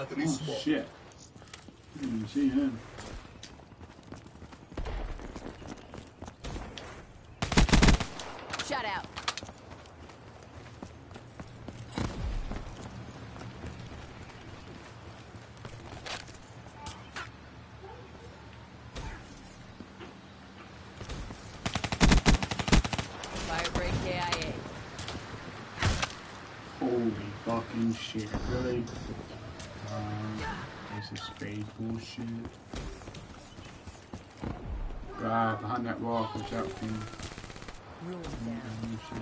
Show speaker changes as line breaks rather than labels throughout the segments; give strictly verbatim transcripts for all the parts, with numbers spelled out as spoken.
Oh shit. I didn't even see him.
Shut out. Firebreak K I A.
Holy fucking shit, really? Um, this is space bullshit. God, behind that rock, watch out, King.
Ruin down.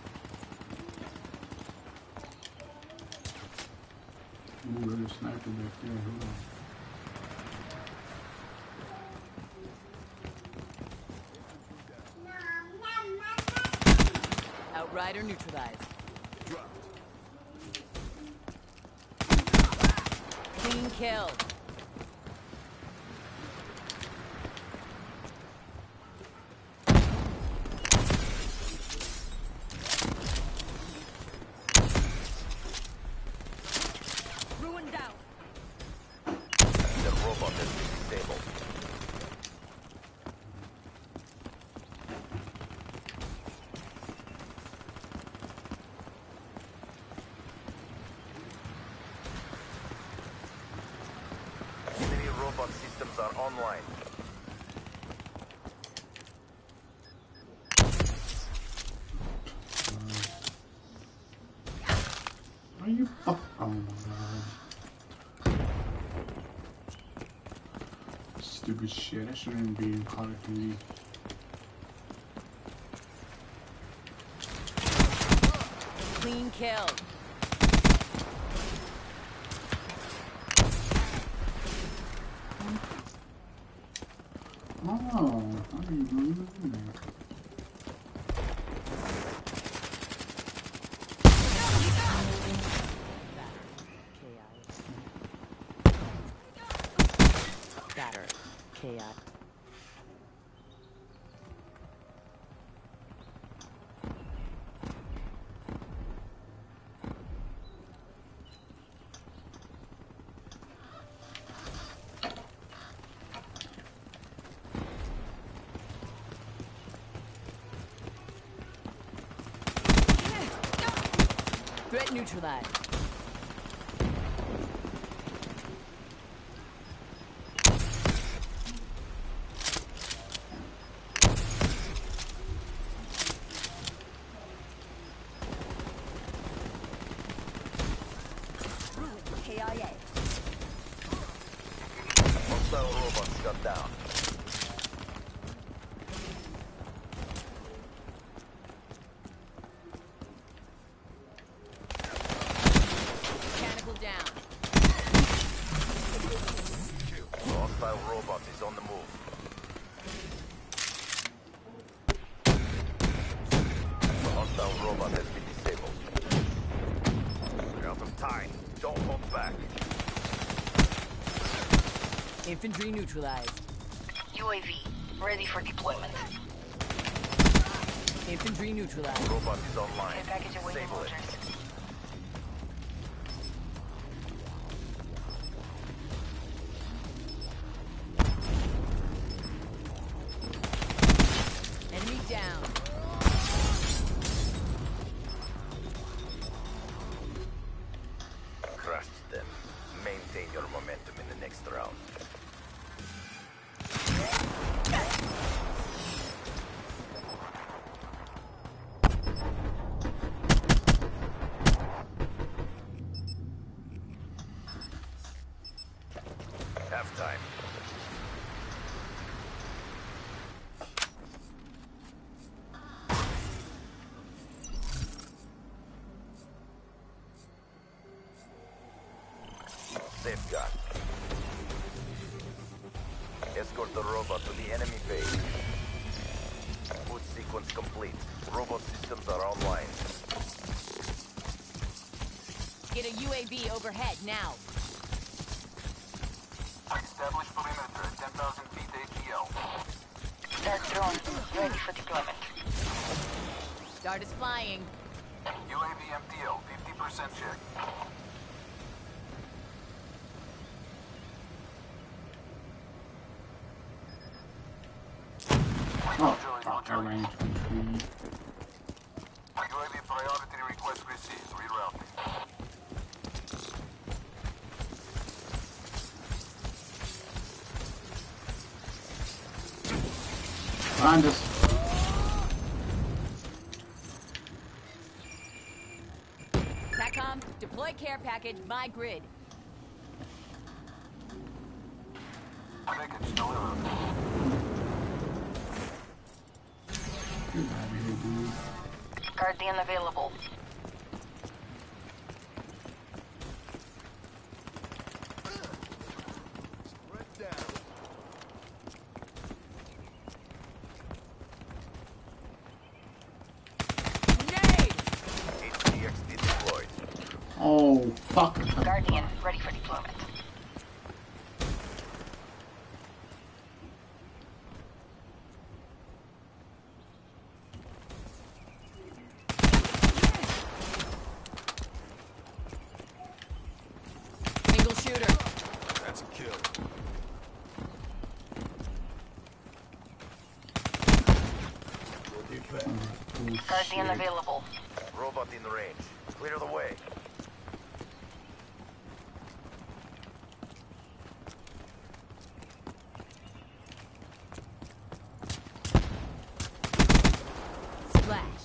Ooh, there's a sniper back there, hold on.
Outrider neutralized. Clean kill. Ruin down.
The robot has been disabled. Enemy robot systems are online.
Are you fuck? Oh my god. Stupid shit. I shouldn't be in Call of Duty.
Clean kill.
Oh, how are you doing that?
Batter. K I. Threat neutralized.
K I A.
Hostile robots shut down.
Mechanical down.
The hostile robot is on the move. The hostile robot has been disabled. We're out of time. Don't hold back.
Infantry neutralized.
U A V, ready for deployment.
Infantry neutralized.
Robot is online.
Care package awaiting
Disable
orders.
it.
Enemy down.
Crushed them. Maintain your momentum in the next round. Halftime. Safeguard. Escort the robot to the enemy base. Boot sequence complete. Robot systems are online.
Get a U A V overhead now.
Establish perimeter at ten thousand feet A T L.
Start drone, ready for deployment.
Dart is flying.
U A V M T L, fifty percent check.
Got range on three.
U A V priority request received. Rerouting.
Behind us.
SATCOM, deploy care package, my grid.
Package delivered.
Get out of here, dude.
Guardian available.
Nade!
H D X D deployed.
Oh, fuck.
Guardian ready for deployment.
Single shooter.
That's a kill.
Guardian available.
Robot in range. Clear the way.
Splash.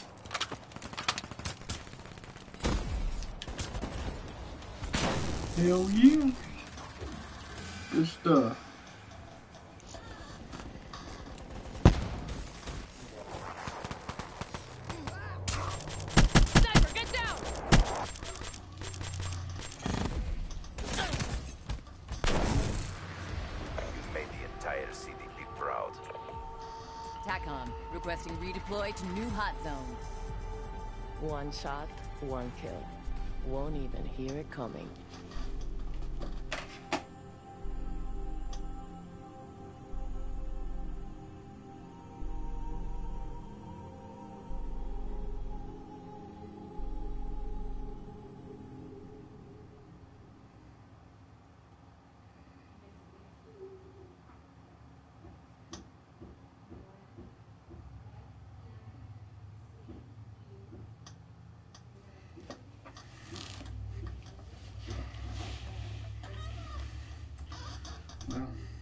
Hell yeah. Good stuff.
Sniper, get down!
You made the entire C D P proud.
TACOM, requesting redeploy to new hot zone.
One shot, one kill. Won't even hear it coming.
Well.